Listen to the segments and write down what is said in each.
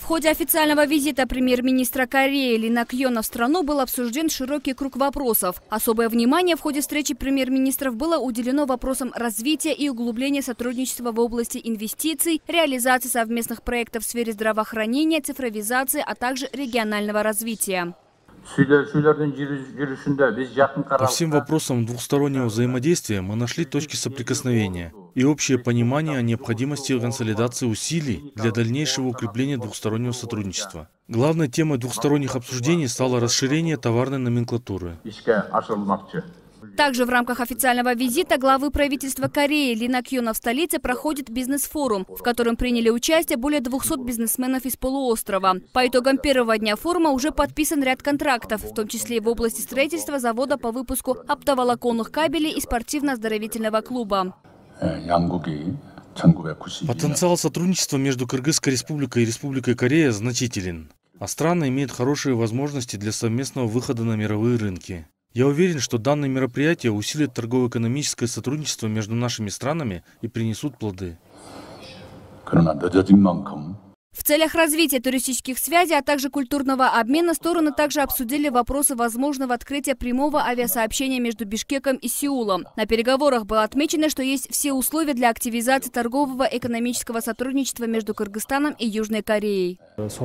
ходе официального визита премьер-министра Кореи Ли Нак Йона в страну был обсужден широкий круг вопросов. Особое внимание в ходе встречи премьер-министров было уделено вопросам развития и углубления сотрудничества в области инвестиций, реализации совместных проектов в сфере здравоохранения, цифровизации, а также регионального развития. По всем вопросам двухстороннего взаимодействия мы нашли точки соприкосновения и общее понимание о необходимости консолидации усилий для дальнейшего укрепления двухстороннего сотрудничества. Главной темой двухсторонних обсуждений стало расширение товарной номенклатуры. Также в рамках официального визита главы правительства Кореи Ли Нак Йона в столице проходит бизнес-форум, в котором приняли участие более 200 бизнесменов из полуострова. По итогам первого дня форума уже подписан ряд контрактов, в том числе и в области строительства завода по выпуску оптоволоконных кабелей и спортивно-оздоровительного клуба. Потенциал сотрудничества между Кыргызской республикой и Республикой Корея значителен, а страны имеют хорошие возможности для совместного выхода на мировые рынки. Я уверен, что данное мероприятие усилит торгово-экономическое сотрудничество между нашими странами и принесут плоды. В целях развития туристических связей, а также культурного обмена стороны также обсудили вопросы возможного открытия прямого авиасообщения между Бишкеком и Сеулом. На переговорах было отмечено, что есть все условия для активизации торгового и экономического сотрудничества между Кыргызстаном и Южной Кореей.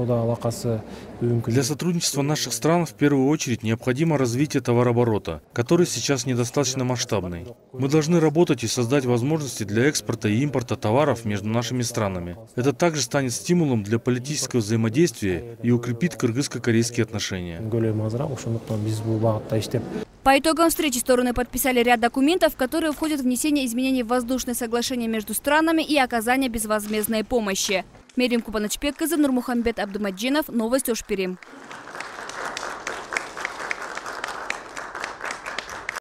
Для сотрудничества наших стран в первую очередь необходимо развитие товарооборота, который сейчас недостаточно масштабный. Мы должны работать и создать возможности для экспорта и импорта товаров между нашими странами. Это также станет стимулом для политического взаимодействия и укрепит кыргызско-корейские отношения. По итогам встречи стороны подписали ряд документов, в которые входят внесение изменений в воздушное соглашение между странами и оказание безвозмездной помощи. Мерим Кубанычбек, Нурмухамбет Абдумаджинов, Новости Ошпирим.